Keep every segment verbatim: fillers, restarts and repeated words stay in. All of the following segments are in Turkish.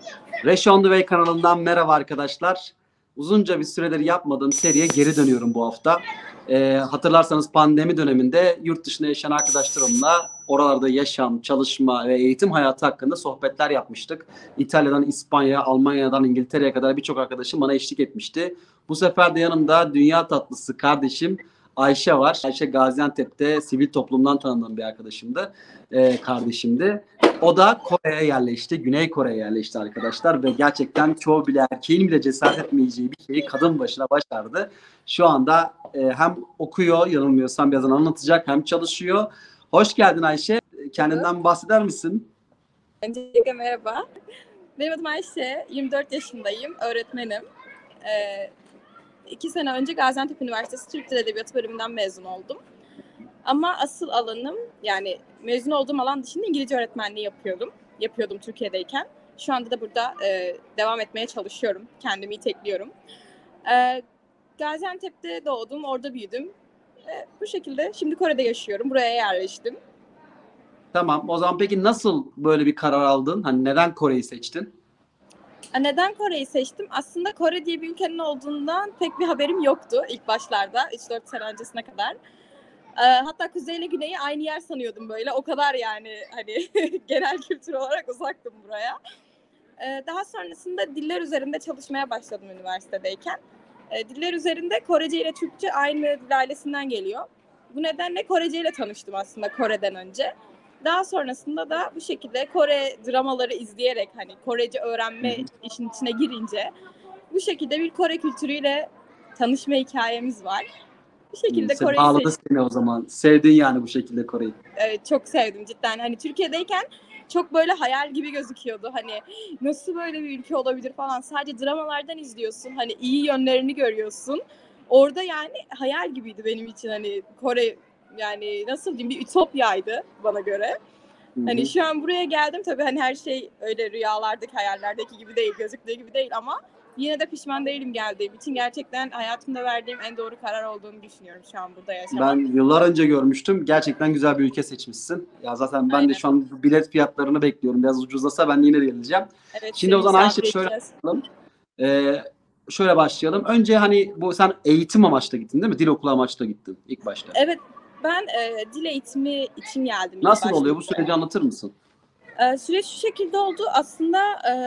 Rash on the Way kanalından merhaba arkadaşlar. Uzunca bir süredir yapmadığım seriye geri dönüyorum bu hafta. Ee, hatırlarsanız pandemi döneminde yurt dışında yaşayan arkadaşlarımla oralarda yaşam, çalışma ve eğitim hayatı hakkında sohbetler yapmıştık. İtalya'dan İspanya, Almanya'dan İngiltere'ye kadar birçok arkadaşım bana eşlik etmişti. Bu sefer de yanımda dünya tatlısı kardeşim Ayşe var. Ayşe Gaziantep'te sivil toplumdan tanıdığım bir arkadaşımdı, ee, kardeşimdi. O da Kore'ye yerleşti. Güney Kore'ye yerleşti arkadaşlar ve gerçekten çoğu bile erkeğin bile cesaret etmeyeceği bir şeyi kadın başına başardı. Şu anda e, hem okuyor, yanılmıyorsam birazdan anlatacak, hem çalışıyor. Hoş geldin Ayşe. Kendinden bahseder misin? Öncelikle merhaba. Benim adım Ayşe. yirmi dört yaşındayım. Öğretmenim. Ee, iki sene önce Gaziantep Üniversitesi Türk Dil Edebiyatı bölümünden mezun oldum. Ama asıl alanım, yani mezun olduğum alan dışında İngilizce öğretmenliği yapıyordum. Yapıyordum Türkiye'deyken. Şu anda da burada e, devam etmeye çalışıyorum. Kendimi itekliyorum. E, Gaziantep'te doğdum, orada büyüdüm. E, bu şekilde şimdi Kore'de yaşıyorum. Buraya yerleştim. Tamam. O zaman peki nasıl böyle bir karar aldın? Hani neden Kore'yi seçtin? Neden Kore'yi seçtim? Aslında Kore diye bir ülkenin olduğundan pek bir haberim yoktu ilk başlarda, üç dört sene öncesine kadar. Hatta Kuzey ile Güney'i aynı yer sanıyordum böyle. O kadar yani hani genel kültür olarak uzaktım buraya. Daha sonrasında diller üzerinde çalışmaya başladım üniversitedeyken. Diller üzerinde Korece ile Türkçe aynı dil ailesinden geliyor. Bu nedenle Korece ile tanıştım aslında Kore'den önce. Daha sonrasında da bu şekilde Kore dramaları izleyerek hani Korece öğrenme işin içine girince bu şekilde bir Kore kültürüyle tanışma hikayemiz var. Bu şekilde Sen Kore'yi bağladı seçtim. seni o zaman. Sevdin yani bu şekilde Kore'yi. Evet, çok sevdim cidden. Hani Türkiye'deyken çok böyle hayal gibi gözüküyordu. Hani nasıl böyle bir ülke olabilir falan. Sadece dramalardan izliyorsun. Hani iyi yönlerini görüyorsun. Orada yani hayal gibiydi benim için. Hani Kore yani nasıl diyeyim, bir ütopyaydı bana göre. Hı-hı. Hani şu an buraya geldim, tabii hani her şey öyle rüyalardaki, hayallerdeki gibi değil, gözüktüğü gibi değil ama yine de pişman değilim geldiğim için. Gerçekten hayatımda verdiğim en doğru karar olduğunu düşünüyorum şu an burada yaşamak. Ben yıllar önce görmüştüm. Gerçekten güzel bir ülke seçmişsin. Ya zaten ben Aynen. de şu an bilet fiyatlarını bekliyorum. Biraz ucuzlasa ben yine de geleceğim. Evet, şimdi o zaman Ayşe şöyle başlayalım. Ee, şöyle başlayalım. Önce hani bu sen eğitim amaçlı gittin değil mi? Dil okulu amaçlı gittin ilk başta. Evet. Ben e, dil eğitimi için geldim. Nasıl oluyor? Bu süreci anlatır mısın? E, süreç şu şekilde oldu. Aslında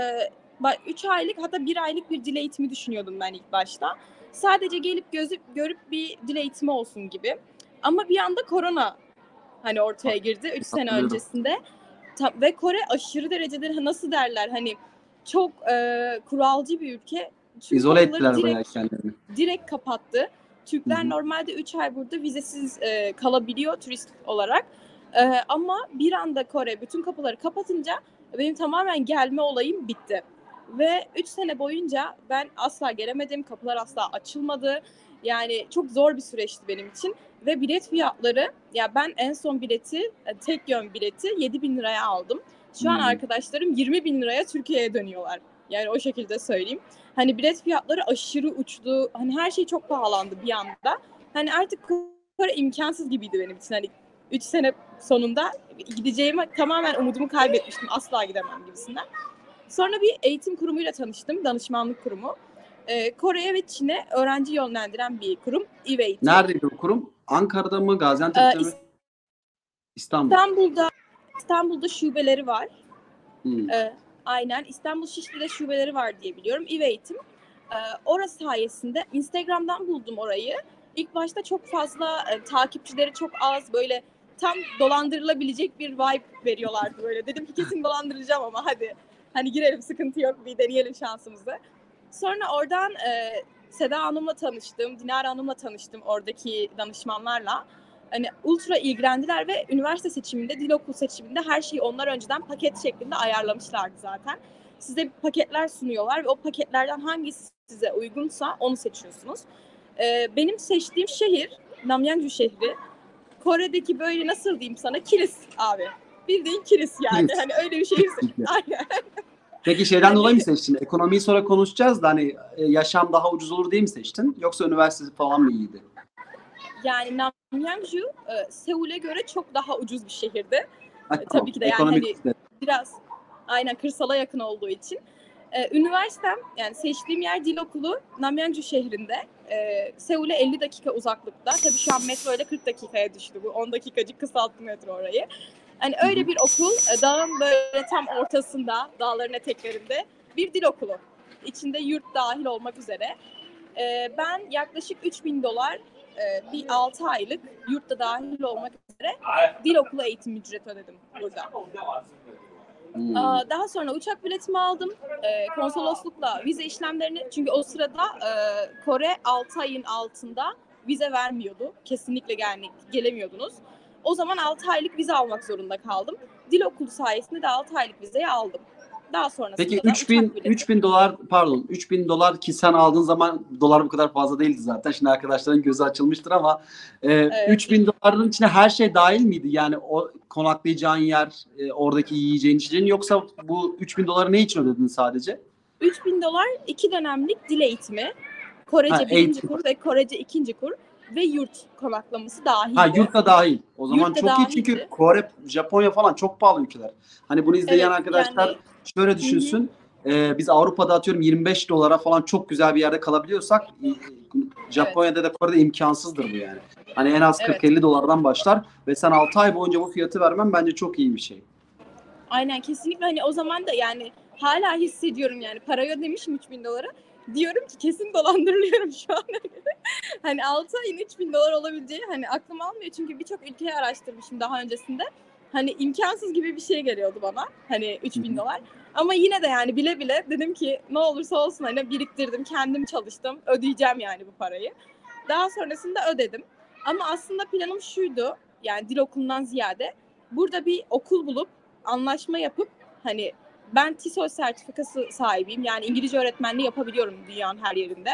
üç e, aylık hatta bir aylık bir dil eğitimi düşünüyordum ben ilk başta. Sadece gelip gözüp görüp bir dil eğitimi olsun gibi. Ama bir anda korona hani ortaya girdi üç sene öncesinde. Ta, ve Kore aşırı derecede nasıl derler hani çok e, kuralcı bir ülke. Tüm İzole ettiler direkt, bayağı kendilerini. Direkt kapattı. Türkler Hı-hı. normalde üç ay burada vizesiz e, kalabiliyor turist olarak. E, ama bir anda Kore bütün kapıları kapatınca benim tamamen gelme olayım bitti. Ve üç sene boyunca ben asla gelemedim. Kapılar asla açılmadı. Yani çok zor bir süreçti benim için. Ve bilet fiyatları, ya ben en son bileti, tek yön bileti yedi bin liraya aldım. Şu an hmm. arkadaşlarım yirmi bin liraya Türkiye'ye dönüyorlar. Yani o şekilde söyleyeyim. Hani bilet fiyatları aşırı uçtu. Hani her şey çok pahalandı bir anda. Hani artık Kore imkansız gibiydi benim için. Hani üç sene sonunda gideceğime tamamen umudumu kaybetmiştim. Asla gidemem gibisinden. Sonra bir eğitim kurumuyla tanıştım. Danışmanlık kurumu. Ee, Kore'ye ve Çin'e öğrenci yönlendiren bir kurum. İ-Eğitim. Neredeydi bu kurum? Ankara'da mı? Gaziantep'te ee, mi? İstanbul. İstanbul'da İstanbul'da şubeleri var. Hmm. Ee, aynen. İstanbul Şişli'de şubeleri var diye biliyorum. İ-Eğitim. Ee, orası sayesinde Instagram'dan buldum orayı. İlk başta çok fazla e, takipçileri çok az, böyle tam dolandırılabilecek bir vibe veriyorlardı böyle. Dedim ki kesin dolandıracağım ama hadi hani girelim, sıkıntı yok, bir deneyelim şansımızı. Sonra oradan e, Seda Hanım'la tanıştım, Dinar Hanım'la tanıştım, oradaki danışmanlarla. Hani ultra ilgilendiler ve üniversite seçiminde, dil okulu seçiminde her şeyi onlar önceden paket şeklinde ayarlamışlardı zaten. Size paketler sunuyorlar ve o paketlerden hangisi size uygunsa onu seçiyorsunuz. Ee, benim seçtiğim şehir Namyangju şehri. Kore'deki böyle nasıl diyeyim sana, kilis abi. Bildiğin kilis yani. Kilis. Hani öyle bir şehir. Aynen. Peki şeyden yani, dolayı mı seçtin? Ekonomiyi sonra konuşacağız da hani yaşam daha ucuz olur diye mi seçtin? Yoksa üniversitesi falan mı iyiydi? Yani Namyangju e, Seul'e göre çok daha ucuz bir şehirdi. Ha, e, tabii ki de yani ekonomik hani de. biraz aynen kırsala yakın olduğu için. Ee, üniversitem, yani seçtiğim yer dil okulu Namyangju şehrinde. Ee, Seul'e elli dakika uzaklıkta. Tabii şu an metro ile kırk dakikaya düştü. Bu on dakikacık kısalttı metro orayı. Hani öyle bir okul, dağın böyle tam ortasında, dağların eteklerinde bir dil okulu. İçinde yurt dahil olmak üzere. Ee, ben yaklaşık üç bin dolar e, bir altı aylık yurtta dahil olmak üzere dil okulu eğitim ücreti ödedim burada. Hmm. Aa, Daha sonra uçak biletimi aldım. Ee, konsoloslukla vize işlemlerini, çünkü o sırada e, Kore altı ayın altında vize vermiyordu. Kesinlikle gel gelemiyordunuz. O zaman altı aylık vize almak zorunda kaldım. Dil okulu sayesinde de altı aylık vizeyi aldım. Daha sonrasında Peki da üç bin uçak bileti. üç bin dolar pardon üç bin dolar ki sen aldığın zaman dolar bu kadar fazla değildi zaten. Şimdi arkadaşların gözü açılmıştır ama e, Evet. üç bin doların içine her şey dahil miydi? Yani o konaklayacağın yer, e, oradaki yiyeceğin içeceğin, yoksa bu üç bin doları ne için ödedin sadece? üç bin dolar iki dönemlik dil eğitimi. Korece Ha, birinci eğitim. kur ve Korece ikinci kur ve yurt konaklaması dahil. Ha, yurt da dahil. O zaman Yurt da çok iyi, dahildi. çünkü Kore, Japonya falan çok pahalı ülkeler. Hani bunu izleyen Evet, arkadaşlar yani- şöyle düşünsün. E, biz Avrupa'da atıyorum yirmi beş dolara falan çok güzel bir yerde kalabiliyorsak, e, Japonya'da da Kore'de imkansızdır bu yani. Hani en az kırk elli dolardan başlar ve sen altı ay boyunca bu fiyatı vermen bence çok iyi bir şey. Aynen, kesinlikle. Hani o zaman da yani hala hissediyorum, yani parayı ödemişim üç bin dolara. Diyorum ki kesin dolandırılıyorum şu an. Hani altı ayın üç bin dolar olabileceği hani aklım almıyor, çünkü birçok ülkeyi araştırmışım daha öncesinde. Hani imkansız gibi bir şey geliyordu bana. Hani üç bin dolar. Ama yine de yani bile bile dedim ki ne olursa olsun hani biriktirdim, kendim çalıştım, ödeyeceğim yani bu parayı. Daha sonrasında ödedim. Ama aslında planım şuydu, yani dil okulundan ziyade burada bir okul bulup anlaşma yapıp, hani ben TESOL sertifikası sahibiyim, yani İngilizce öğretmenliği yapabiliyorum dünyanın her yerinde.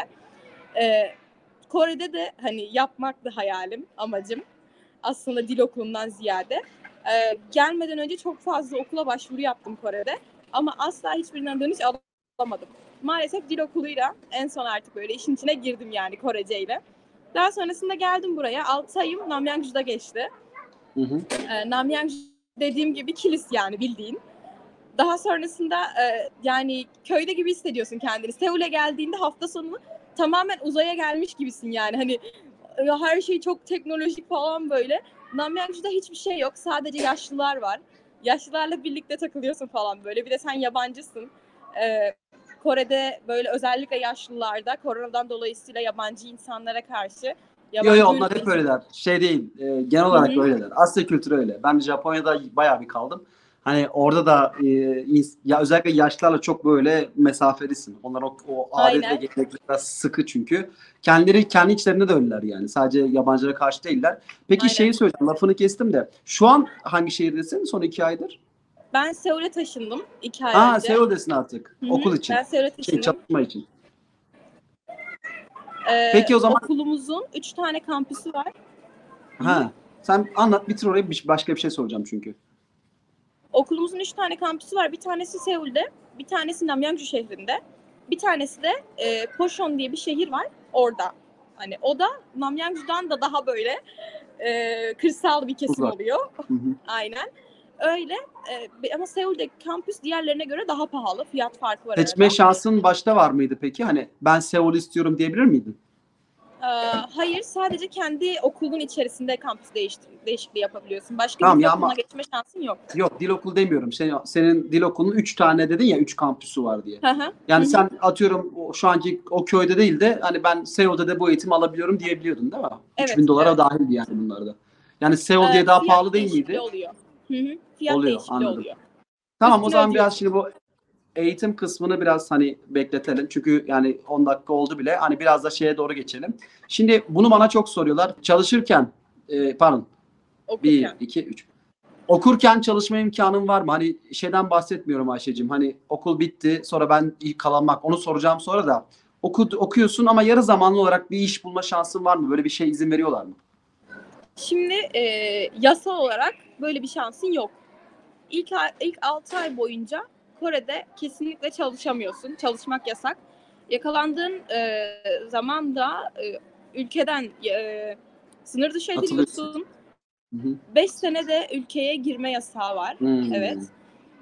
Ee, Kore'de de hani yapmaktı hayalim, amacım. Aslında dil okulundan ziyade. Ee, gelmeden önce çok fazla okula başvuru yaptım Kore'de. Ama asla hiçbirinden dönüş alamadım. Maalesef dil okuluyla en son artık böyle işin içine girdim, yani Korece ile. Daha sonrasında geldim buraya. altı ayım Namyangju'da geçti. Hı hı. Ee, Namyangju dediğim gibi kilis, yani bildiğin. Daha sonrasında e, yani köyde gibi hissediyorsun kendini. Seul'e geldiğinde hafta sonu tamamen uzaya gelmiş gibisin yani. Hani ya her şey çok teknolojik falan böyle. Namyangju'da hiçbir şey yok. Sadece yaşlılar var. Yaşlılarla birlikte takılıyorsun falan böyle. Bir de sen yabancısın. Ee, Kore'de böyle özellikle yaşlılarda koronadan dolayısıyla yabancı insanlara karşı Yo yabancı yo, onlar hep ülke- öyleler. Şey değil. e, genel olarak Hı hı. öyleler. Asya kültürü öyle. Ben Japonya'da bayağı bir kaldım. Hani orada da e, ins- ya özellikle yaşlılarla çok böyle mesafelisin. Onlar o, o adet ve Aynen. gelenekler biraz sıkı çünkü. Kendileri kendi içlerinde de öyleler yani. Sadece yabancılara karşı değiller. Peki Aynen. şeyi söyleyeceğim. Lafını kestim de. Şu an hangi şehirdesin son iki aydır? Ben Seul'e taşındım iki ay Ha, önce. Seul'desin artık. Hı hı. Okul için. Ben Seul'e Şey, taşındım. çalışma için. Ee, Peki o zaman okulumuzun üç tane kampüsü var. ha, sen anlat bitir orayı. Bir- Başka bir şey soracağım çünkü. Okulumuzun üç tane kampüsü var. Bir tanesi Seul'de, bir tanesi Namyangju şehrinde, bir tanesi de e, Pocheon diye bir şehir var orada. Hani o da Namyangju'dan da daha böyle e, kırsal bir kesim Uzak. oluyor. Hı hı. Aynen. Öyle. E, ama Seul'deki kampüs diğerlerine göre daha pahalı. Fiyat farkı var Seçme arada. şansın başta var mıydı peki? Hani ben Seul istiyorum diyebilir miydin? Ee, hayır, sadece kendi okulun içerisinde kampüs değiştir- değişikliği yapabiliyorsun. Başka Tamam bir ya, okuluna ama geçme şansın yok. yok, dil okulu demiyorum. Senin, senin dil okulunun üç tane dedin ya, üç kampüsü var diye. Hı hı. Yani Hı hı. sen atıyorum o- şu anki o köyde değil de hani ben Seul'de de bu eğitimi alabiliyorum diyebiliyordun değil mi? Evet, üç bin dolara evet. dahildi yani bunlarda. Yani Seul Ee, diye daha fiyat pahalı değil değişikliği miydi? oluyor. Hı hı. Fiyat Oluyor, değişikliği anladım. oluyor. Tamam, o Üstüne zaman biraz ödüyorsun. şimdi bu eğitim kısmını biraz hani bekletelim. Çünkü yani on dakika oldu bile. Hani biraz da şeye doğru geçelim. Şimdi bunu bana çok soruyorlar. Çalışırken e, pardon bir, Okurken. iki, üç. Okurken çalışma imkanın var mı? Hani şeyden bahsetmiyorum Ayşe'cim. Hani okul bitti sonra ben kalmak, onu soracağım sonra da. Oku, okuyorsun ama yarı zamanlı olarak bir iş bulma şansın var mı? Böyle bir şey izin veriyorlar mı? Şimdi e, yasal olarak böyle bir şansın yok. İlk, ay- ilk altı ay boyunca Kore'de kesinlikle çalışamıyorsun. Çalışmak yasak. Yakalandığın e, zaman da e, ülkeden e, sınır dışı Atılıyorsun. ediliyorsun. Hı hı. beş senede ülkeye girme yasağı var. Hmm. Evet.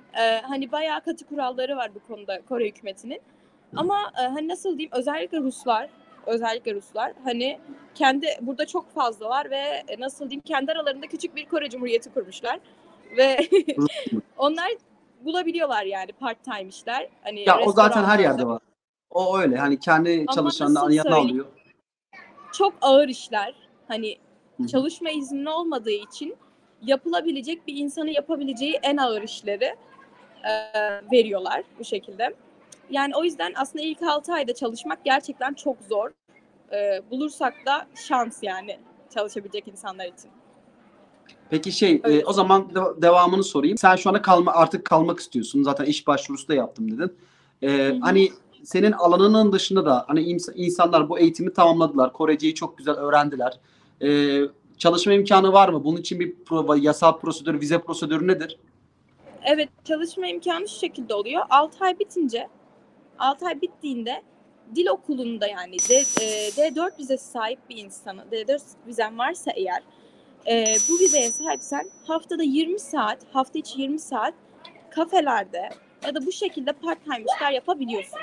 Ee, hani bayağı katı kuralları var bu konuda Kore hükümetinin. Ama e, hani nasıl diyeyim, özellikle Ruslar, özellikle Ruslar hani kendi burada çok fazla var ve e, nasıl diyeyim, kendi aralarında küçük bir Kore Cumhuriyeti kurmuşlar ve onlar bulabiliyorlar yani part time işler hani Ya o zaten her restoranlarda. yerde var. O öyle. Hani kendi Ama çalışanını nasıl yanına söyleyeyim, alıyor. çok ağır işler. Hani Hı hı. çalışma izni olmadığı için yapılabilecek bir insanın yapabileceği en ağır işleri e, veriyorlar bu şekilde. Yani o yüzden aslında ilk altı ayda çalışmak gerçekten çok zor. E, bulursak da şans yani çalışabilecek insanlar için. Peki şey Öyle e, o söyleyeyim. zaman de- devamını sorayım. Sen şu anda kalma artık kalmak istiyorsun. Zaten iş başvurusu da yaptım dedin. Hı E, hı. hani senin alanının dışında da hani ins- insanlar bu eğitimi tamamladılar. Koreceyi çok güzel öğrendiler. E, çalışma imkanı var mı? Bunun için bir pro, yasal prosedür, vize prosedürü nedir? Evet, çalışma imkanı şu şekilde oluyor. altı ay bitince, altı ay bittiğinde dil okulunda yani D, e, D dört vizesi sahip bir insanı, D dört vizen varsa eğer, e, bu vizeye sahipsen haftada yirmi saat, hafta içi yirmi saat kafelerde ya da bu şekilde part time işler yapabiliyorsun.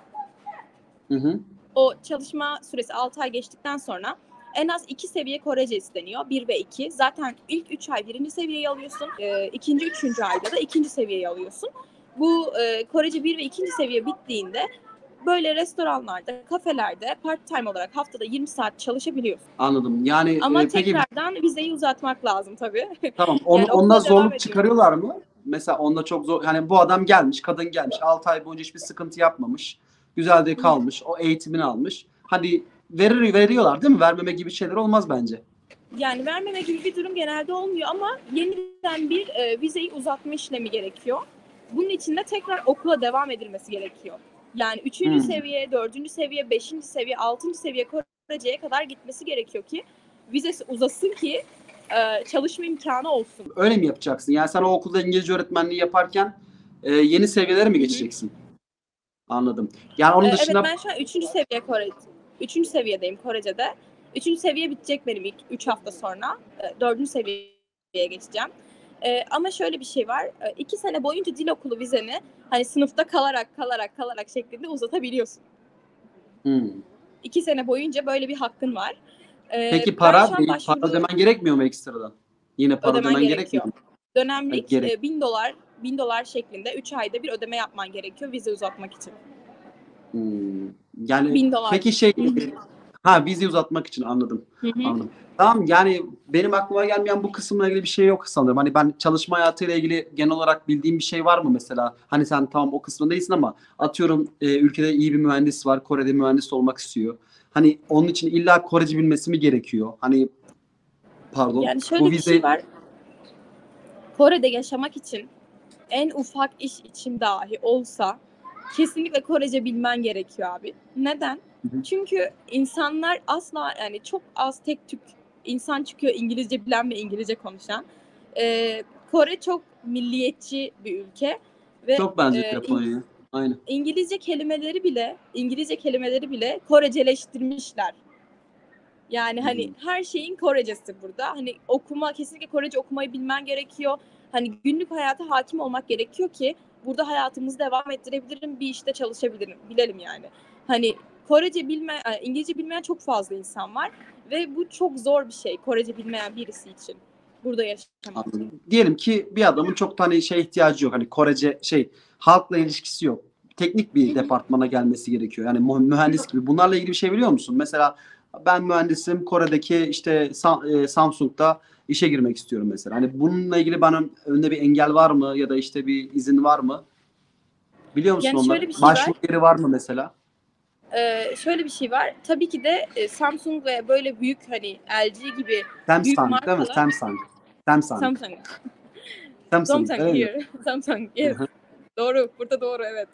Hı hı. O çalışma süresi altı ay geçtikten sonra en az iki seviye Korece isteniyor. bir ve iki. Zaten ilk üç ay birinci seviyeyi alıyorsun. E, ikinci, üçüncü ayda da ikinci seviyeyi alıyorsun. Bu e, Korece bir ve ikinci seviye bittiğinde böyle restoranlarda, kafelerde part time olarak haftada yirmi saat çalışabiliyorsun. Anladım. Yani Ama e, peki tekrardan vizeyi uzatmak lazım tabii. tamam. Onu, Yani onda okula devam zorluk ediyor. çıkarıyorlar mı? Mesela onda çok zor. Hani bu adam gelmiş, kadın gelmiş. altı ay boyunca hiçbir sıkıntı yapmamış. Güzel de kalmış. O eğitimini almış. Hani verir veriyorlar değil mi? Vermeme gibi şeyler olmaz bence. Yani vermeme gibi bir durum genelde olmuyor ama yeniden bir e, vizeyi uzatma işlemi gerekiyor. Bunun için de tekrar okula devam edilmesi gerekiyor. Yani üçüncü Hmm. seviye, dördüncü seviye, beşinci seviye, altıncı seviye Korece'ye kadar gitmesi gerekiyor ki vizesi uzasın ki e, çalışma imkanı olsun. Öyle mi yapacaksın? Yani sen o okulda İngilizce öğretmenliği yaparken e, yeni seviyelere mi Hı hı. geçeceksin? Anladım. Yani onun E, evet, dışında ben şu an üçüncü seviye Kore, üçüncü seviyedeyim Korece'de. Üçüncü seviye bitecek benim ilk üç hafta sonra. E, dördüncü seviyeye geçeceğim. E, ama şöyle bir şey var. E, iki sene boyunca dil okulu vizeni hani sınıfta kalarak kalarak kalarak şeklinde uzatabiliyorsun. hmm. İki sene boyunca böyle bir hakkın var. E, Peki ben şu para an bir para başvuru ödemen gerekmiyor mu ekstradan? Yine para ödemen ödemen gerekmiyor gerekiyor. mu? Ha, Dönemlik gerek. e, bin dolar bin dolar şeklinde üç ayda bir ödeme yapman gerekiyor vize uzatmak için. Hmm. Yani Bin dolar. peki şey Hı hı. ha vize uzatmak için anladım. Hı hı. Anladım. Tamam yani benim aklıma gelmeyen bu kısımla ilgili bir şey yok sanırım. Hani ben çalışma hayatıyla ilgili genel olarak bildiğim bir şey var mı mesela? Hani sen tamam o kısmında değilsin ama atıyorum e, ülkede iyi bir mühendis var. Kore'de mühendis olmak istiyor. Hani onun için illa Korece bilmesi mi gerekiyor? Hani pardon. Yani Bu şöyle bir şey vize var. Kore'de yaşamak için en ufak iş için dahi olsa kesinlikle Korece bilmen gerekiyor abi. Neden? Hı hı. Çünkü insanlar asla, yani çok az tek tük insan çıkıyor İngilizce bilen ve İngilizce konuşan. Ee, Kore çok milliyetçi bir ülke ve Çok benziyor e, Japonya'ya. Aynen. İngilizce kelimeleri bile İngilizce kelimeleri bile Koreceleştirmişler. Yani hani Hmm. her şeyin Korecesi burada. Hani okuma, kesinlikle Korece okumayı bilmen gerekiyor. Hani günlük hayata hakim olmak gerekiyor ki burada hayatımızı devam ettirebilirim, bir işte çalışabilirim, bilelim yani. Hani Korece bilme, İngilizce bilmeyen çok fazla insan var ve bu çok zor bir şey Korece bilmeyen birisi için burada yaşamak. Anladım. Diyelim ki bir adamın çok tane şey ihtiyacı yok. Hani Korece şey halkla ilişkisi yok. Teknik bir departmana gelmesi gerekiyor. Yani mu- mühendis gibi. Bunlarla ilgili bir şey biliyor musun? Mesela ben mühendisim. Kore'deki işte Sa- e, Samsung'da işe girmek istiyorum mesela. Hani bununla ilgili bana önünde bir engel var mı ya da işte bir izin var mı? Biliyor musun Yani onları? şöyle bir şey var. Başvuru yeri var mı mesela? Ee, şöyle bir şey var. Tabii ki de e, Samsung ve böyle büyük hani L G gibi büyük Samsung değil mi? markalar. Samsung. Samsung. Samsung. Samsung. Samsung Öyle mi? here. Samsung. Hı Yes. hı. Doğru. Burada doğru, evet.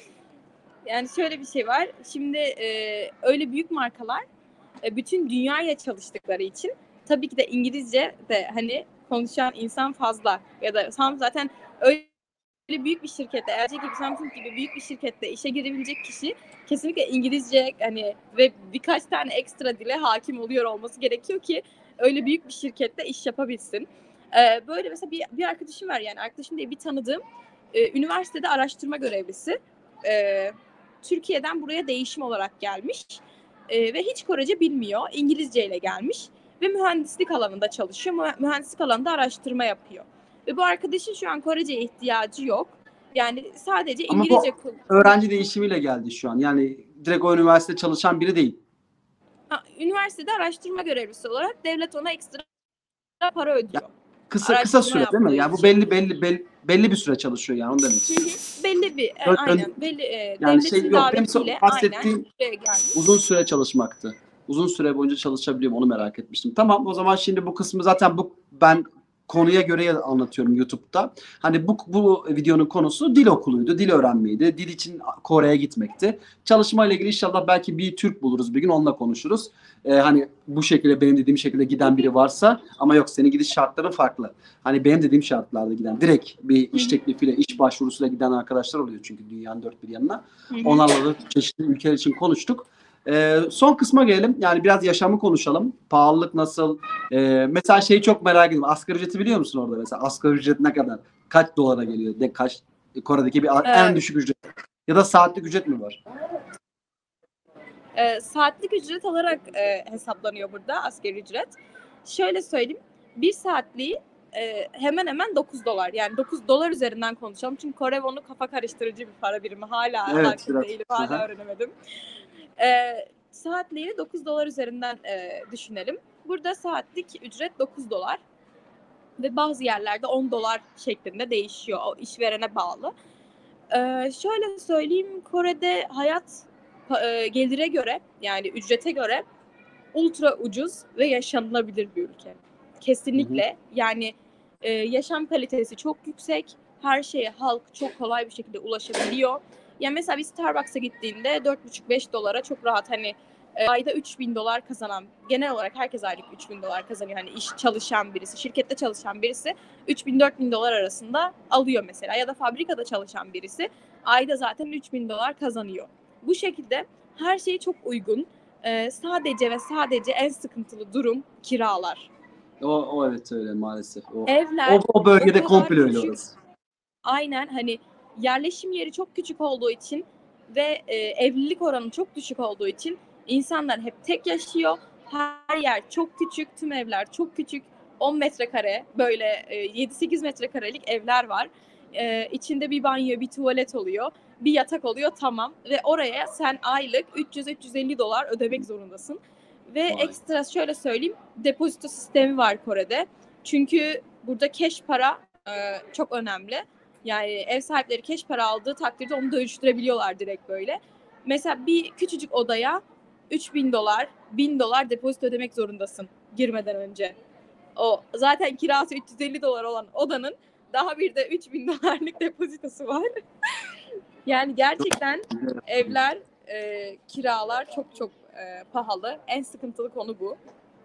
Yani şöyle bir şey var. Şimdi e, öyle büyük markalar e, bütün dünyayla çalıştıkları için tabii ki de İngilizce de hani konuşan insan fazla. Ya da Samsung zaten öyle büyük bir şirkette, L G gibi, Samsung gibi büyük bir şirkette işe girebilecek kişi kesinlikle İngilizce hani ve birkaç tane ekstra dile hakim oluyor olması gerekiyor ki öyle büyük bir şirkette iş yapabilsin. Ee, böyle mesela bir, bir arkadaşım var, yani arkadaşım değil bir tanıdığım e, üniversitede araştırma görevlisi. E, Türkiye'den buraya değişim olarak gelmiş e, ve hiç Korece bilmiyor. İngilizce ile gelmiş ve mühendislik alanında çalışıyor. Mü- Mühendislik alanında araştırma yapıyor. Ve bu arkadaşın şu an Korece'ye ihtiyacı yok. Yani sadece Ama bu İngilizce kul- öğrenci değişimiyle geldi şu an. Yani direkt o üniversitede çalışan biri değil. Ha, üniversitede araştırma görevlisi olarak devlet ona ekstra para Ya, ödüyor. kısa kısa Araştırma süre değil mi? yaptığı Yani bu için. belli belli belli, belli bir süre çalışıyor yani onu demek Hı hı. istiyorum. Belli bir, e, Ön- aynen, ön- belli e, yani şey devletin yok. Benim davetiyle aynen bahsettiğim buraya gelmiş. uzun süre çalışmaktı. Uzun süre boyunca çalışabiliyor mu onu merak etmiştim. Tamam, o zaman şimdi bu kısmı zaten bu ben konuya göre anlatıyorum YouTube'da. Hani bu bu videonun konusu dil okuluydu, dil öğrenmeydi, dil için Kore'ye gitmekti. Çalışmayla ilgili inşallah belki bir Türk buluruz bir gün, onunla konuşuruz. Ee, hani bu şekilde benim dediğim şekilde giden biri varsa, ama yok, senin gidiş şartların farklı. Hani benim dediğim şartlarda giden, direkt bir iş teklifiyle, iş başvurusuyla giden arkadaşlar oluyor çünkü dünyanın dört bir yanına. Hı hı. Onlarla da çeşitli ülkeler için konuştuk. Ee, son kısma gelelim. Yani biraz yaşamı konuşalım. Pahalılık nasıl? Ee, mesela şeyi çok merak ediyorum. Asgari ücreti biliyor musun orada mesela? Asgari ücret ne kadar? Kaç dolara geliyor? De kaç? Kore'deki bir en Evet. düşük ücret. Ya da saatlik ücret mi var? E, saatlik ücret olarak e, hesaplanıyor burada asgari ücret. Şöyle söyleyeyim, bir saatliği e, hemen hemen dokuz dolar. Yani dokuz dolar üzerinden konuşalım. Çünkü Kore wonu kafa karıştırıcı bir para birimi. Hala Evet, hakim biraz. değilim, hala Aha. öğrenemedim. E, saatliği dokuz dolar üzerinden e, düşünelim. Burada saatlik ücret dokuz dolar. Ve bazı yerlerde on dolar şeklinde değişiyor. O işverene bağlı. Ee, şöyle söyleyeyim, Kore'de hayat e, gelire göre, yani ücrete göre ultra ucuz ve yaşanılabilir bir ülke. Kesinlikle. Hı hı. Yani e, yaşam kalitesi çok yüksek. Her şeye halk çok kolay bir şekilde ulaşabiliyor. Yani mesela bir Starbucks'a gittiğinde dört buçuk beş dolara çok rahat, hani e, ayda üç bin dolar kazanan, genel olarak herkes aylık üç bin dolar kazanıyor. Hani iş çalışan birisi, şirkette çalışan birisi üç bin dört bin dolar arasında alıyor mesela. Ya da fabrikada çalışan birisi ayda zaten üç bin dolar kazanıyor. Bu şekilde her şey çok uygun. Ee, sadece ve sadece en sıkıntılı durum kiralar. O, o evet öyle maalesef. O, Evler o, o o bölgede kadar komple öyle küçük. orası. Aynen, hani yerleşim yeri çok küçük olduğu için ve e, evlilik oranı çok düşük olduğu için insanlar hep tek yaşıyor. Her yer çok küçük, tüm evler çok küçük. on metrekare, böyle e, yedi sekiz metrekarelik evler var. E, içinde bir banyo, bir tuvalet oluyor, bir yatak oluyor, tamam. Ve oraya sen aylık üç yüz üç yüz elli dolar ödemek zorundasın. Ve Vay. ekstra şöyle söyleyeyim, depozito sistemi var Kore'de. Çünkü burada cash para e, çok önemli. Yani ev sahipleri cash para aldığı takdirde onu dönüştürebiliyorlar direkt böyle. Mesela bir küçücük odaya üç bin dolar, bin dolar depozito ödemek zorundasın girmeden önce. O zaten kirası üç yüz elli dolar olan odanın daha bir de üç bin dolarlık depozitosu var. Yani gerçekten evler, e, kiralar çok çok e, pahalı. En sıkıntılı konu bu.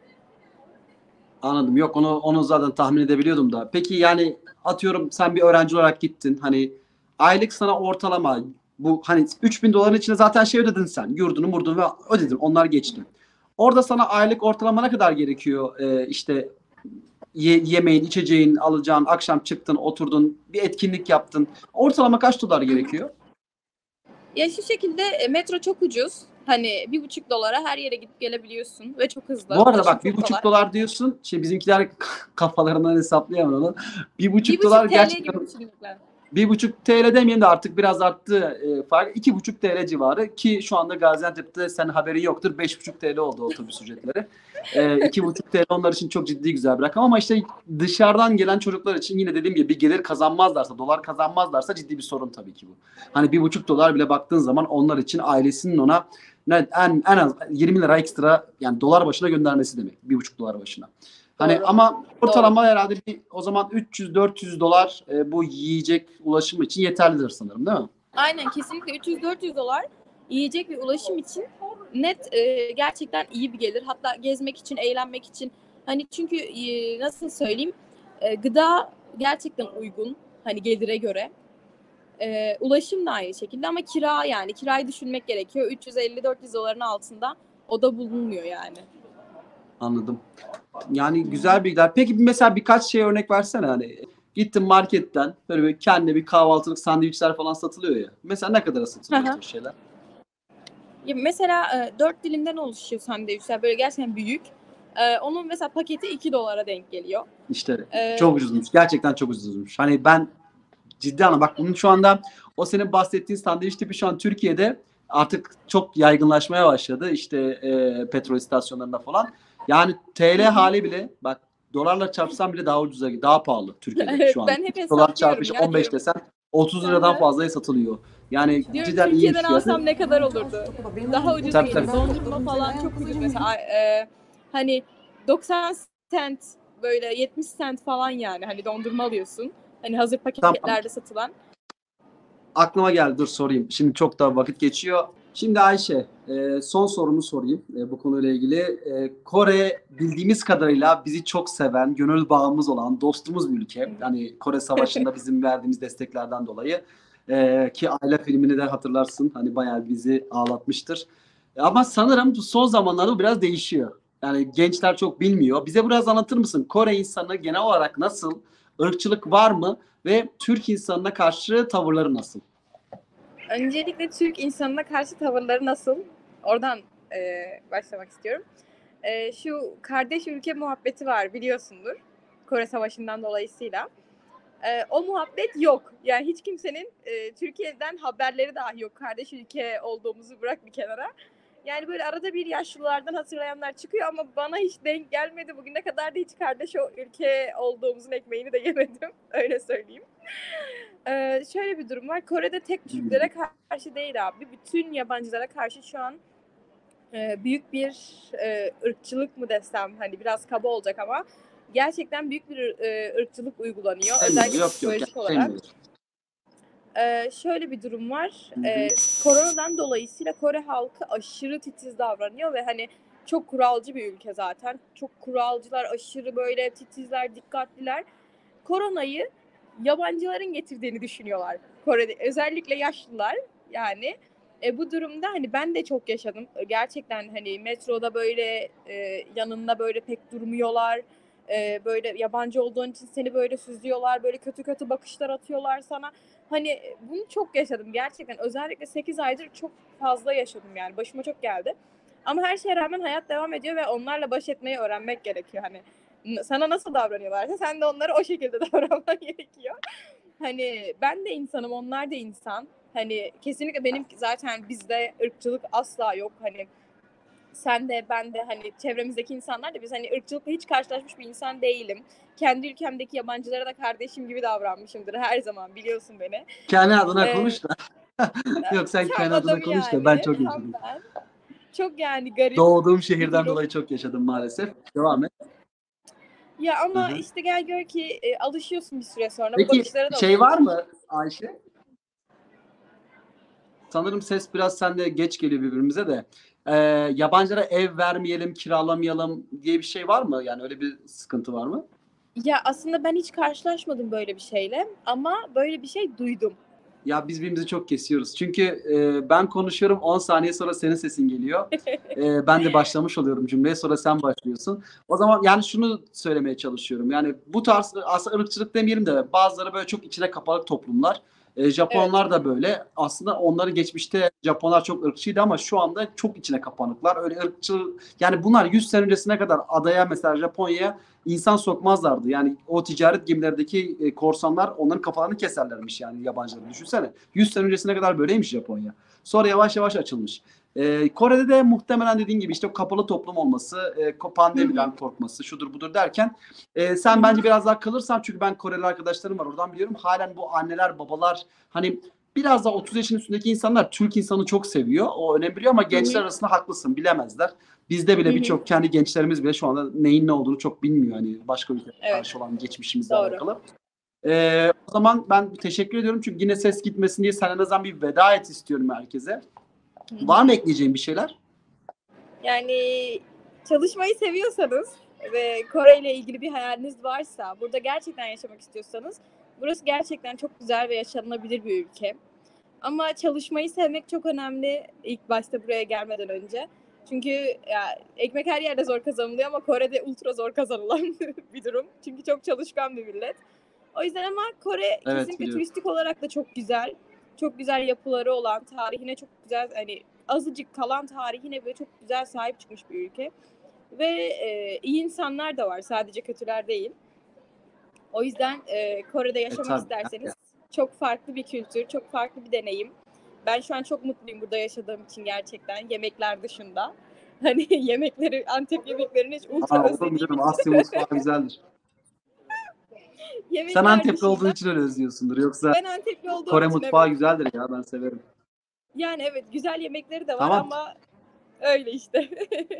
Anladım. Yok, onu onu zaten tahmin edebiliyordum da. Peki yani atıyorum sen bir öğrenci olarak gittin. Hani aylık sana ortalama bu hani üç bin doların içine zaten şey ödedin sen. Yurdunu, murdunu ve ödedin. Onlar geçti. Orada sana aylık ortalama ne kadar gerekiyor? Ee, işte ye, yemeğin, içeceğin, alacağın, akşam çıktın, oturdun, bir etkinlik yaptın. Ortalama kaç dolar gerekiyor? Ya şu şekilde, e, metro çok ucuz. Hani bir buçuk dolara her yere gidip gelebiliyorsun ve çok hızlı. Bu arada Ulaşım bak, bir çok kolay. buçuk dolar diyorsun. Şey, bizimkiler kafalarından hesaplayamıyor onu. Bir Bir buçuk dolar buçuk T L gibi gerçekten. düşünürler. Bir buçuk T L demeyeyim de artık biraz arttı e, fark. iki buçuk T L civarı ki şu anda Gaziantep'te senin haberin yoktur. Beş buçuk T L oldu otobüs ücretleri. E, iki buçuk T L onlar için çok ciddi güzel bir rakam, ama işte dışarıdan gelen çocuklar için yine dediğim gibi bir gelir kazanmazlarsa, dolar kazanmazlarsa ciddi bir sorun tabii ki bu. Hani bir buçuk dolar bile baktığın zaman onlar için ailesinin ona en, en az yirmi lira ekstra, yani dolar başına göndermesi demek. Bir buçuk dolar başına. Hani Doğru. ama ortalama Doğru. herhalde bir, o zaman üç yüz dört yüz dolar e, bu yiyecek ulaşım için yeterlidir sanırım, değil mi? Aynen, kesinlikle üç yüz dört yüz dolar yiyecek ve ulaşım için net, e, gerçekten iyi bir gelir. Hatta gezmek için, eğlenmek için. Hani çünkü e, nasıl söyleyeyim, e, gıda gerçekten uygun, hani gelire göre. E, ulaşım da aynı şekilde, ama kira, yani kirayı düşünmek gerekiyor. üç yüz elli dört yüz doların altında o da bulunmuyor yani. Anladım. Yani güzel bilgiler. Peki mesela birkaç şey örnek versene hani. Gittim marketten böyle bir kendine bir kahvaltılık sandviçler falan satılıyor ya. Mesela ne kadara satılıyor Hı hı. o şeyler? Ya mesela e, dört dilimden oluşuyor sandviçler. Böyle gerçekten büyük. E, onun mesela paketi iki dolara denk geliyor. İşte E, çok ucuzmuş. Gerçekten çok ucuzmuş. Hani ben ciddi anlamda bak bunun şu anda o senin bahsettiğin sandviç tipi şu an Türkiye'de artık çok yaygınlaşmaya başladı. İşte e, petrol istasyonlarında falan. Yani T L hali bile bak dolarla çarpsam bile daha ucuza daha pahalı Türkiye'de evet, şu an. ben hep Dolar çarpı hesaplıyorum işte ya, on beş diyorum. desen otuz Hı liradan hı. fazlaya satılıyor. Yani Diyorum cidden iyiymiş Türkiye'den fiyatı. alsam ne kadar olurdu? Daha ucuz Tabii gelir. tabii. Dondurma falan çok ucuz mesela. E, hani doksan cent, böyle yetmiş cent falan yani. Hani dondurma alıyorsun. Hani hazır Tamam. paketlerde satılan. Aklıma geldi, dur sorayım. Şimdi çok da vakit geçiyor. Şimdi Ayşe, e, son sorumu sorayım e, bu konuyla ilgili. E, Kore bildiğimiz kadarıyla bizi çok seven, gönül bağımız olan, dostumuz bir ülke. Hani Kore Savaşı'nda bizim verdiğimiz desteklerden dolayı. E, ki Aile filmini de hatırlarsın. Hani bayağı bizi ağlatmıştır. Ama sanırım bu son zamanlarda bu biraz değişiyor. Yani gençler çok bilmiyor. Bize biraz anlatır mısın? Kore insanı genel olarak nasıl? Irkçılık var mı? Ve Türk insanına karşı tavırları nasıl? Öncelikle Türk insanına karşı tavırları nasıl? Oradan e, başlamak istiyorum. E, şu kardeş ülke muhabbeti var, biliyorsundur. Kore Savaşı'ndan dolayısıyla. E, o muhabbet yok. Yani hiç kimsenin e, Türkiye'den haberleri dahi yok. Kardeş ülke olduğumuzu bırak bir kenara. Yani böyle arada bir yaşlılardan hatırlayanlar çıkıyor ama bana hiç denk gelmedi. Bugüne kadar da hiç kardeş o ülke olduğumuzun ekmeğini de yemedim. Öyle söyleyeyim. Ee, şöyle bir durum var. Kore'de tek Türklere karşı değil abi. Bütün yabancılara karşı şu an e, büyük bir e, ırkçılık mı desem, hani biraz kaba olacak ama gerçekten büyük bir e, ırkçılık uygulanıyor. Sevmiyor. Özellikle Yok yok. Yani psikolojik olarak. sevmiyor. Ee, şöyle bir durum var. Hı Ee, hı. koronadan dolayısıyla Kore halkı aşırı titiz davranıyor ve hani çok kuralcı bir ülke zaten. Çok kuralcılar, aşırı böyle titizler, dikkatliler. Koronayı yabancıların getirdiğini düşünüyorlar Kore'de. Özellikle yaşlılar yani. E, bu durumda hani ben de çok yaşadım. Gerçekten hani metroda böyle e, yanında böyle pek durmuyorlar. E, böyle yabancı olduğun için seni böyle süzüyorlar. Böyle kötü kötü bakışlar atıyorlar sana. Hani bunu çok yaşadım gerçekten. Özellikle sekiz aydır çok fazla yaşadım yani. Başıma çok geldi. Ama her şeye rağmen hayat devam ediyor ve onlarla baş etmeyi öğrenmek gerekiyor. Hani sana nasıl davranıyorlarsa sen de onlara o şekilde davranman gerekiyor. Hani ben de insanım, onlar da insan. Hani kesinlikle benim zaten bizde ırkçılık asla yok. Hani sen de ben de hani çevremizdeki insanlar da biz hani ırkçılıkla hiç karşılaşmış bir insan değilim. Kendi ülkemdeki yabancılara da kardeşim gibi davranmışımdır her zaman, biliyorsun beni. Kendi adına Ee, konuş da. Yok sen tam kendi adına adamı konuş da ben yani. çok Tam yaşadım. ben. Çok yani garip Doğduğum bir şehirden durum. dolayı çok yaşadım maalesef. Devam et. Ya Hı ama hı. işte gel gör ki e, alışıyorsun bir süre sonra. Bu Peki bakışlara da şey var alışıyorsun. mı Ayşe? Sanırım ses biraz sende geç geliyor birbirimize de. Ee, yabancılara ev vermeyelim, kiralamayalım diye bir şey var mı? Yani öyle bir sıkıntı var mı? Ya aslında ben hiç karşılaşmadım böyle bir şeyle ama böyle bir şey duydum. Ya biz birbirimizi çok kesiyoruz. Çünkü e, ben konuşuyorum on saniye sonra senin sesin geliyor. E, ben de başlamış oluyorum cümleye sonra sen başlıyorsun. O zaman yani şunu söylemeye çalışıyorum. Yani bu tarz aslında ırkçılık demeyelim de bazıları böyle çok içine kapalı toplumlar. E, Evet. Japonlar da böyle. Aslında onları geçmişte Japonlar çok ırkçıydı ama şu anda çok içine kapanıklar. Öyle ırkçı yani bunlar yüz sene öncesine kadar adaya mesela Japonya'ya insan sokmazlardı. Yani o ticaret gemilerindeki e, korsanlar onların kafalarını keserlermiş yani yabancıları. Düşünsene. yüz sene öncesine kadar böyleymiş Japonya. Sonra yavaş yavaş açılmış. E, Kore'de de muhtemelen dediğin gibi işte o kapalı toplum olması, e, Hı hı. pandemiden korkması, şudur budur derken e, Hı sen hı. bence biraz daha kalırsan çünkü ben Koreli arkadaşlarım var oradan biliyorum. Halen bu anneler, babalar hani biraz daha otuz yaşın üstündeki insanlar Türk insanı çok seviyor. O önemli biliyor ama Hı gençler hı. arasında haklısın bilemezler. Bizde Hı bile hı. birçok kendi gençlerimiz bile şu anda neyin ne olduğunu çok bilmiyor. Hani başka ülkelere Evet, karşı olan geçmişimizle doğru. alakalı. Ee, o zaman ben teşekkür ediyorum. Çünkü yine ses gitmesin diye sen en azından bir veda et istiyorum herkese. Hı Var hı. mı ekleyeceğin bir şeyler? Yani çalışmayı seviyorsanız ve Kore ile ilgili bir hayaliniz varsa, burada gerçekten yaşamak istiyorsanız, burası gerçekten çok güzel ve yaşanılabilir bir ülke. Ama çalışmayı sevmek çok önemli ilk başta buraya gelmeden önce. Çünkü ya, ekmek her yerde zor kazanılıyor ama Kore'de ultra zor kazanılan bir durum. Çünkü çok çalışkan bir millet. O yüzden ama Kore Evet, kesinlikle biliyorum. turistik olarak da çok güzel. Çok güzel yapıları olan, tarihine çok güzel, hani azıcık kalan tarihine böyle çok güzel sahip çıkmış bir ülke. Ve e, iyi insanlar da var, sadece kötüler değil. O yüzden e, Kore'de E yaşamak tabii. isterseniz çok farklı bir kültür, çok farklı bir deneyim. Ben şu an çok mutluyum burada yaşadığım için gerçekten, yemekler dışında. Hani yemekleri, Antep yemeklerini hiç ultra Aa, olur mu özlediğim canım? için. Asya mutfağı güzeldir. Sen Yemekler Antepli olduğun dışında. için öyle özlüyorsundur. Yoksa Ben Antepli olduğum Kore için mutfağı evet. güzeldir ya. Ben severim. Yani evet, güzel yemekleri de var Tamam. ama öyle işte.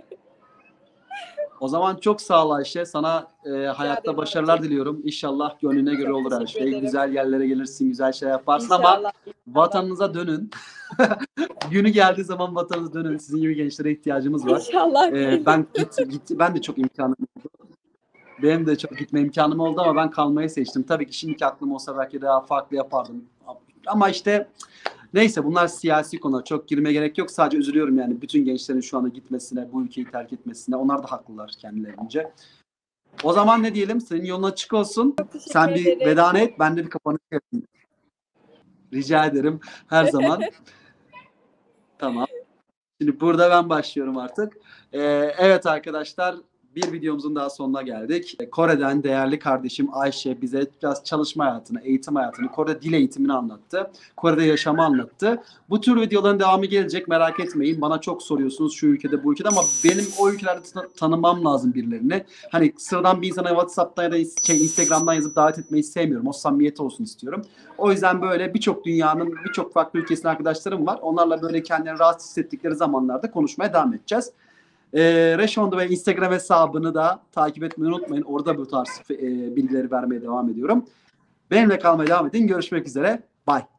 O zaman çok sağ ol Ayşe. Sana e, Rica hayatta ederim başarılar abicim. diliyorum. İnşallah gönlüne göre Çok olur her teşekkür şey. ederim. Güzel yerlere gelirsin, güzel şey yaparsın ama İnşallah. inşallah. vatanınıza dönün. Günü geldiği zaman vatanınıza dönün. Sizin gibi gençlere ihtiyacımız var. İnşallah. E, ben git, gitti, ben de çok imkanım oldu. Benim de çok gitme imkanım oldu ama ben kalmayı seçtim. Tabii ki şimdiki aklım olsa belki daha farklı yapardım. Ama işte neyse, bunlar siyasi konular. Çok girmeye gerek yok. Sadece üzülüyorum yani bütün gençlerin şu anda gitmesine, bu ülkeyi terk etmesine. Onlar da haklılar kendilerince. O zaman ne diyelim? Senin yolun açık olsun. Çok teşekkür Sen bir ederim. vedanı et. Ben de bir kapanış yapayım. Rica ederim. Her zaman. Tamam. Şimdi burada ben başlıyorum artık. Ee, evet arkadaşlar, bir videomuzun daha sonuna geldik. Kore'den değerli kardeşim Ayşe bize biraz çalışma hayatını, eğitim hayatını, Kore'de dil eğitimini anlattı. Kore'de yaşamı anlattı. Bu tür videoların devamı gelecek, merak etmeyin. Bana çok soruyorsunuz şu ülkede, bu ülkede ama benim o ülkelerde tan- tanımam lazım birilerini. Hani sıradan bir insana WhatsApp'tan ya da şey, Instagram'dan yazıp davet etmeyi sevmiyorum. O samimiyet olsun istiyorum. O yüzden böyle birçok dünyanın birçok farklı ülkesinde arkadaşlarım var. Onlarla böyle kendilerini rahat hissettikleri zamanlarda konuşmaya devam edeceğiz. E, Reşon'da ve Instagram hesabını da takip etmeyi unutmayın. Orada bu tarz e, bilgileri vermeye devam ediyorum. Benimle kalmaya devam edin. Görüşmek üzere. Bye.